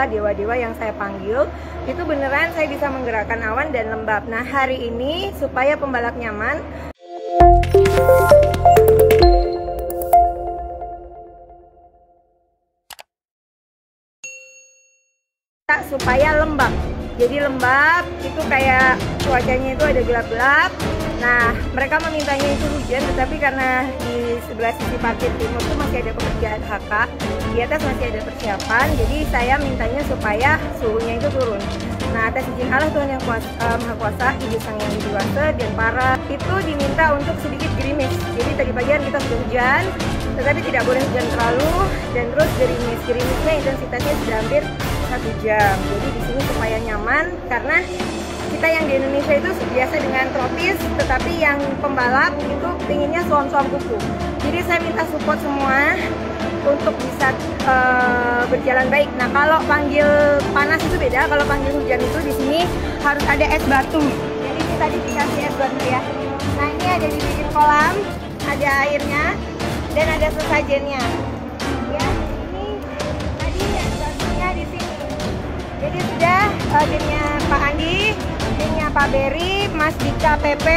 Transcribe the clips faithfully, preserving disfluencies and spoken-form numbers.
dewa-dewa yang saya panggil itu beneran saya bisa menggerakkan awan dan lembab. Nah, hari ini supaya pembalap nyaman, supaya lembab. Jadi lembab itu kayak cuacanya itu ada gelap-gelap. Nah, mereka memintanya itu hujan, tetapi karena di sebelah sisi parkir timur itu masih ada pekerjaan H K, di atas masih ada persiapan, jadi saya mintanya supaya suhunya itu turun. Nah, atas izin Allah Tuhan yang kuasa, uh, Maha Kuasa, Ibu Sang Yang Widiwasa dan para itu diminta untuk sedikit gerimis. Jadi tadi pagi kita sudah hujan, tetapi tidak boleh hujan terlalu, dan terus gerimis. Gerimisnya intensitasnya sudah hampir satu jam. Jadi di sini supaya nyaman, karena kita yang di Indonesia itu biasa dengan tropis, tetapi yang pembalap itu pinginnya suam-suam kuku. Jadi saya minta support semua untuk bisa uh, berjalan baik. Nah, kalau panggil panas itu beda, kalau panggil hujan itu di sini harus ada es batu. Jadi ini tadi dikasih es batu ya. Nah, ini ada di bibir kolam, ada airnya dan ada sesajennya. Ya, ini tadi es batunya di sini. Jadi sudah uh, timnya Pak Andi, timnya Pak Berry, Mas Dika P P,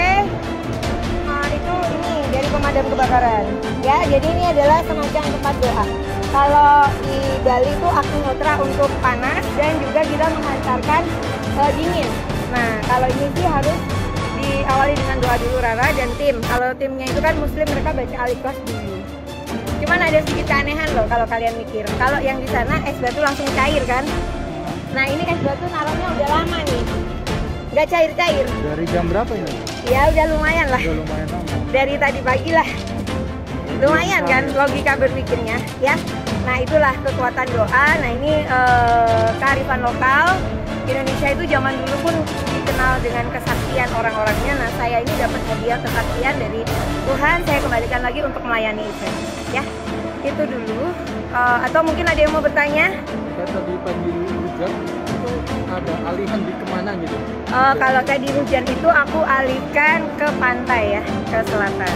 uh, itu ini dari pemadam kebakaran. Ya, jadi ini adalah semacam tempat doa. Kalau di Bali itu Agnihotra untuk panas dan juga kita menghantarkan uh, dingin. Nah, kalau ini sih harus diawali dengan doa dulu Rara dan tim. Kalau timnya itu kan Muslim, mereka baca Al-Ikhlas dulu. Cuman ada sedikit keanehan loh kalau kalian mikir. Kalau yang di sana es batu langsung cair kan? Nah, ini es batu naruhnya udah lama nih, nggak cair-cair. Dari jam berapa ini? Ya udah lumayan lah. Udah lumayan lama. Dari tadi pagi lah. Lumayan kan logika berpikirnya, ya. Nah, itulah kekuatan doa. Nah, ini eh, kearifan lokal. Indonesia itu zaman dulu pun dikenal dengan kesaktian orang-orangnya. Nah, saya ini dapat hadiah kesaktian dari Tuhan. Saya kembalikan lagi untuk melayani event, ya. Itu dulu. Uh, atau mungkin ada yang mau bertanya? Saya tadi pagi hujan itu ada alihan di kemana gitu? Uh, kalau tadi hujan itu aku alihkan ke pantai ya, ke selatan.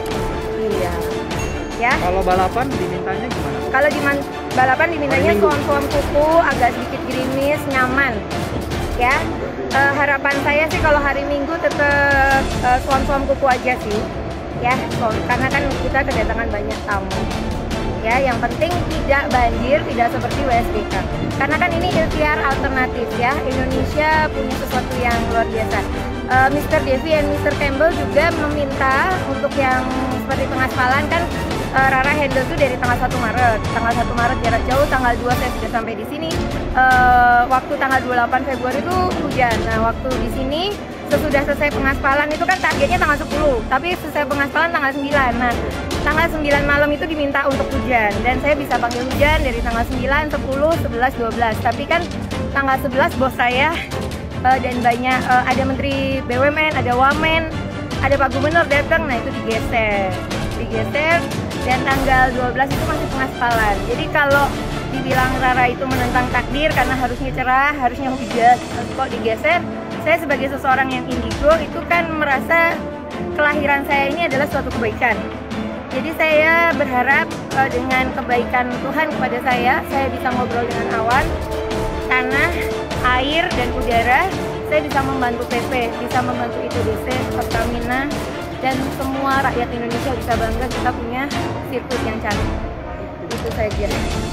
Iya. Ya. Kalau balapan dimintanya gimana? Kalau di balapan dimintanya suam-suam kuku, agak sedikit gerimis, nyaman. Ya. Uh, harapan saya sih kalau hari Minggu tetap uh, suam-suam kuku aja sih. Ya, karena kan kita kedatangan banyak tamu. Ya, yang penting tidak banjir, tidak seperti W S B K. Karena kan ini ikhtiar alternatif ya. Indonesia punya sesuatu yang luar biasa. Uh, Mister Devi dan Mister Campbell juga meminta untuk yang seperti pengaspalan kan uh, Rara handle itu dari tanggal satu Maret. Tanggal satu Maret jarak jauh, tanggal dua saya sudah sampai di sini. Uh, waktu tanggal dua puluh delapan Februari itu hujan. Nah, waktu di sini sesudah selesai pengaspalan itu kan targetnya tanggal sepuluh, tapi selesai pengaspalan tanggal sembilan. Nah, tanggal sembilan malam itu diminta untuk hujan, dan saya bisa panggil hujan dari tanggal sembilan, sepuluh, sebelas, dua belas. Tapi kan tanggal sebelas bos saya uh, dan banyak uh, ada Menteri B U M N, ada Wamen, ada Pak Gubernur datang, nah itu digeser. Digeser dan tanggal dua belas itu masih pengaspalan. Jadi kalau dibilang Rara itu menentang takdir karena harusnya cerah, harusnya hujan, kok digeser? Saya sebagai seseorang yang indigo itu kan merasa kelahiran saya ini adalah suatu kebaikan. Jadi saya berharap uh, dengan kebaikan Tuhan kepada saya, saya bisa ngobrol dengan awan, tanah, air, dan udara. Saya bisa membantu P P, bisa membantu I T D C, Pertamina, dan semua rakyat Indonesia bisa bangga kita punya sirkuit yang cantik. Itu saja.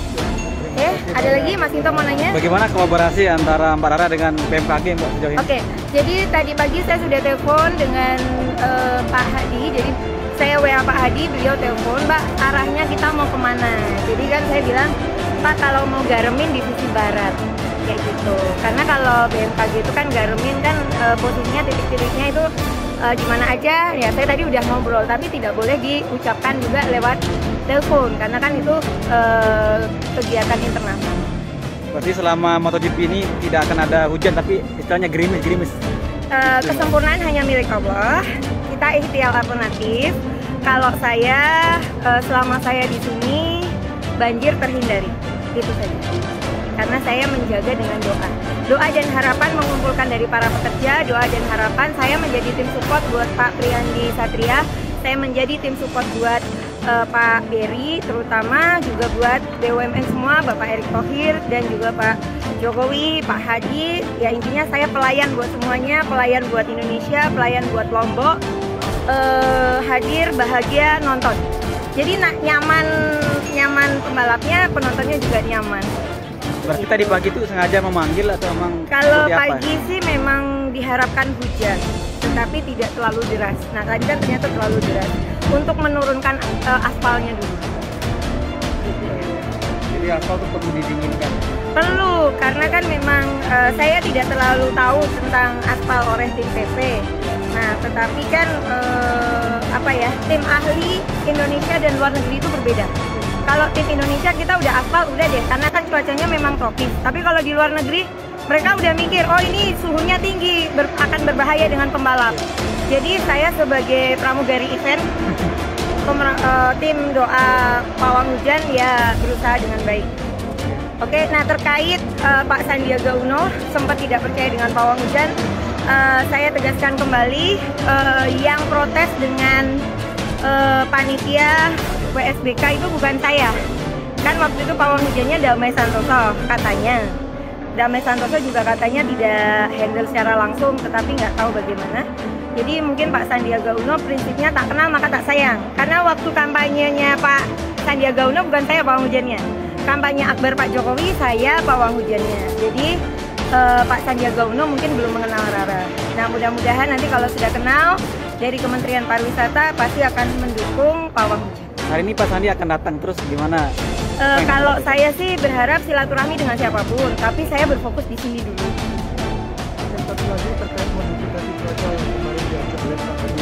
Oke, ada lagi Mas Sinto mau nanya? Bagaimana kolaborasi antara Mbak Rara dengan B M K G Mbak sejauh ini? Oke, jadi tadi pagi saya sudah telepon dengan uh, Pak Hadi. Jadi saya W A Pak Hadi, beliau telepon, Mbak arahnya kita mau kemana? Jadi kan saya bilang, Pak kalau mau garemin di sisi barat, kayak gitu. Karena kalau B M K G itu kan garemin kan uh, posisinya titik-titiknya itu uh, di mana aja. Ya saya tadi udah ngobrol, tapi tidak boleh diucapkan juga lewat telepon karena kan itu uh, kegiatan internasional. Berarti selama MotoGP ini tidak akan ada hujan, tapi istilahnya gerimis-gerimis. Uh, kesempurnaan hanya milik Allah. Kita ikhtiar alternatif. Kalau saya uh, selama saya di sini banjir terhindari, itu saja. Karena saya menjaga dengan doa. Doa dan harapan mengumpulkan dari para pekerja. Doa dan harapan saya menjadi tim support buat Pak Priyandi Satria. Saya menjadi tim support buat uh, Pak Berry, terutama juga buat B U M N semua, Bapak Erick Thohir dan juga Pak Pak Jokowi, Pak Hadi, ya intinya saya pelayan buat semuanya, pelayan buat Indonesia, pelayan buat Lombok, eh, hadir, bahagia, nonton. Jadi nak nyaman, nyaman pembalapnya, penontonnya juga nyaman. Berarti tadi pagi itu sengaja memanggil atau memang Kalau seperti apa? pagi sih memang diharapkan hujan, tetapi tidak terlalu deras. Nah tadi kan ternyata terlalu deras. Untuk menurunkan uh, aspalnya dulu. Jadi aspal itu perlu didinginkan. Perlu, karena kan memang uh, saya tidak terlalu tahu tentang aspal oleh tim P P. Nah, tetapi kan uh, apa ya, tim ahli Indonesia dan luar negeri itu berbeda. Kalau tim Indonesia kita udah aspal, udah deh, karena kan cuacanya memang tropis. Tapi kalau di luar negeri, mereka udah mikir, oh ini suhunya tinggi, ber akan berbahaya dengan pembalap. Jadi saya sebagai pramugari event, pemer uh, tim doa pawang hujan ya berusaha dengan baik. Oke, nah terkait uh, Pak Sandiaga Uno sempat tidak percaya dengan pawang hujan, uh, saya tegaskan kembali uh, yang protes dengan uh, panitia W S B K itu bukan saya. Kan waktu itu pawang hujannya Damai Santoso katanya. Damai Santoso juga katanya tidak handle secara langsung, tetapi nggak tahu bagaimana. Jadi mungkin Pak Sandiaga Uno prinsipnya tak kenal maka tak sayang. Karena waktu kampanyenya Pak Sandiaga Uno bukan saya pawang hujannya. Kampanye Akbar Pak Jokowi saya pawang hujannya. Jadi eh, Pak Sandiaga Uno mungkin belum mengenal Rara. Nah mudah-mudahan nanti kalau sudah kenal dari Kementerian Pariwisata pasti akan mendukung pawang hujan. Hari ini Pak Sandi akan datang, terus gimana? Uh, kalau saya sih berharap silaturahmi dengan siapapun, tapi saya berfokus di sini dulu. Yang satu lagi terkait modifikasi cuaca yang kemarin diajak oleh Pak Hadi,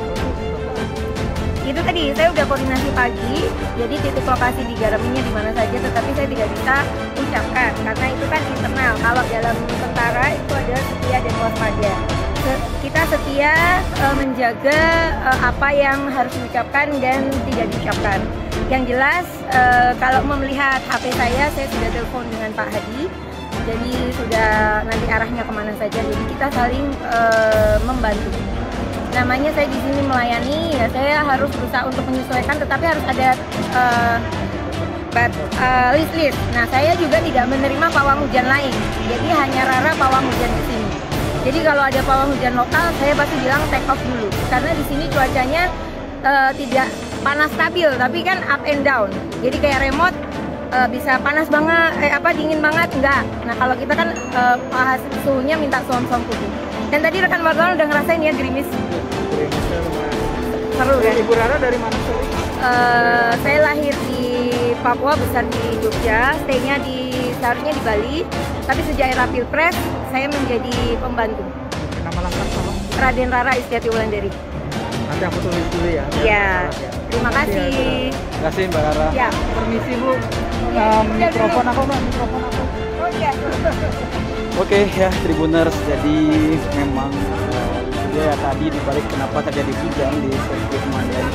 Itu tadi saya udah koordinasi pagi, jadi titik lokasi digaraminnya di mana saja, tetapi saya tidak bisa ucapkan karena itu kan internal. Kalau dalam tentara itu ada setia dan waspada. Kita setia uh, menjaga uh, apa yang harus diucapkan dan tidak diucapkan. Yang jelas uh, kalau melihat H P saya, saya sudah telepon dengan Pak Hadi, jadi sudah nanti arahnya kemana saja. Jadi kita saling uh, membantu. Namanya saya di sini melayani, ya saya harus berusaha untuk menyesuaikan, tetapi harus ada uh, uh, list-list. Nah saya juga tidak menerima pawang hujan lain, jadi hanya Rara pawang hujan di sini. Jadi kalau ada pawang hujan lokal, saya pasti bilang take off dulu, karena di sini cuacanya uh, tidak panas stabil, tapi kan up and down. Jadi kayak remote uh, bisa panas banget, eh apa dingin banget, enggak. Nah kalau kita kan uh, suhunya minta suam-suam putih. Dan tadi rekan wartawan udah ngerasain ya gerimis. gerimisnya lumayan. Seru kan? Ibu Rara dari mana sih? Uh, saya lahir di Papua, besar di Jogja, stay-nya di seharusnya di Bali. Tapi sejak era Pilpres, saya menjadi pembantu. Nama lengkap tolong. Raden Rara Istiati Wulandari. Nanti aku tulis dulu ya. Iya. Terima kasih. Terima kasih Mbak Rara. Ya. Permisi Bu. Ya, Um, udah mikrofon dulu. aku Mbak, mikrofon aku. Oh iya. Oke ya Tribuners, jadi memang uh, dia tadi dibalik kenapa terjadi hujan di sirkuit Mandalika.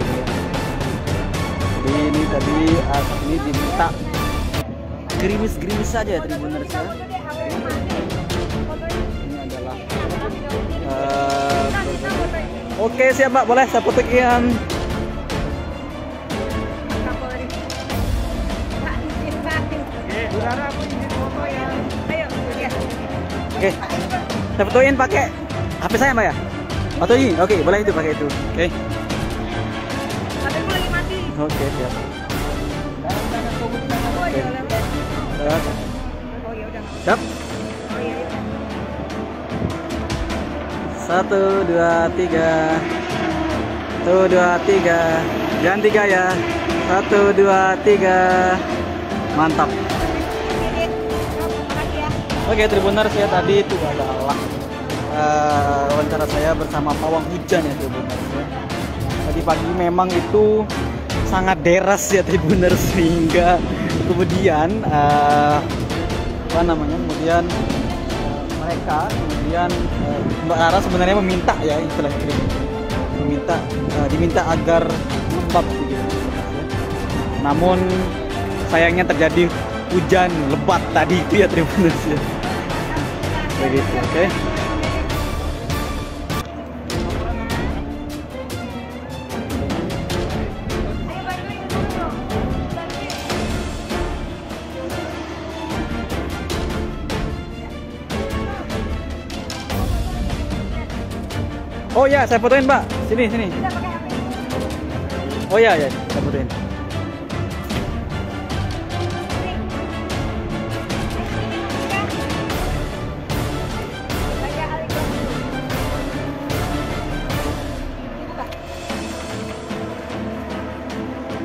Jadi ini tadi uh, ini diminta gerimis-gerimis saja Tribuners ya. Ini adalah uh, oke siap Mbak, boleh saya fotokin. Bu Rara aku izin foto ya. Ayo, ya. Oke, saya fotoin pakai H P saya Mbak ya. Fotoin, oke boleh itu pakai itu. Oke, H P ku lagi mati. oke siap. Oh, iya, udah. Siap. Oh ya udah. Siap. Oh iya, iya. Satu, dua, tiga. Satu, dua, tiga. Jangan tiga ya. Satu, dua, tiga. Mantap. Oke Tribuners ya, tadi itu adalah uh, wawancara saya bersama pawang hujan ya Tribuners ya. Tadi pagi memang itu sangat deras ya Tribuners, sehingga kemudian uh, apa namanya kemudian uh, mereka kemudian uh, Mbak Rara sebenarnya meminta ya istilahnya meminta uh, diminta agar lembab gitu. Namun sayangnya terjadi hujan lebat tadi itu ya Tribuners ya. Begitu, oke. Okay. Oh ya, saya fotoin Mbak. Sini, sini. Bisa pakai H P. Oh ya, ya, saya fotoin. Kayak Alibaba. Dibuka.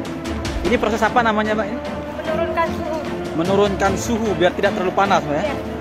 Ini proses apa namanya Mbak? Ini? Menurunkan suhu. Menurunkan suhu biar tidak terlalu panas Mbak ya. Ya.